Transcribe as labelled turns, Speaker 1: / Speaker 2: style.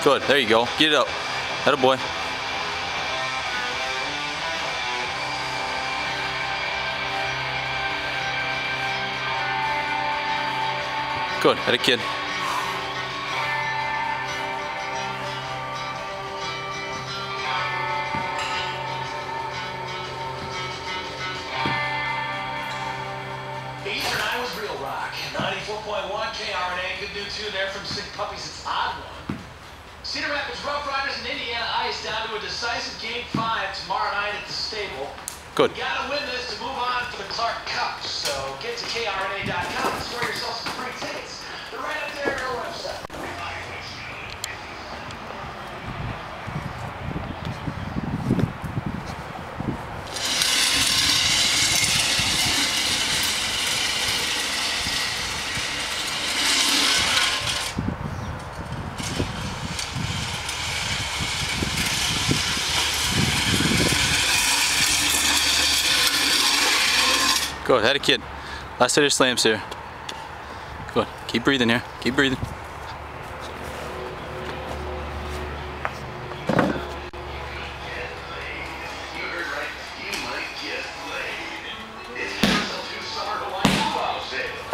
Speaker 1: Good. There you go. Get it up. Atta boy. Good. Atta kid.
Speaker 2: Eastern Iowa's Real Rock. 94.1 KRNA. Good news too there from Sick Puppies. It's odd one. Cedar Rapids Rough Riders and Indiana Ice down to a decisive Game 5 tomorrow night at the Stable.
Speaker 1: Good.
Speaker 2: You gotta win this to move on to the Clark Cup. So get to KRNA.com and score yourself some free tickets. They're right up there on our website.
Speaker 1: Good. Atta kid. Last set of slams here. Good. Keep breathing here. Keep breathing.
Speaker 2: It's summer to like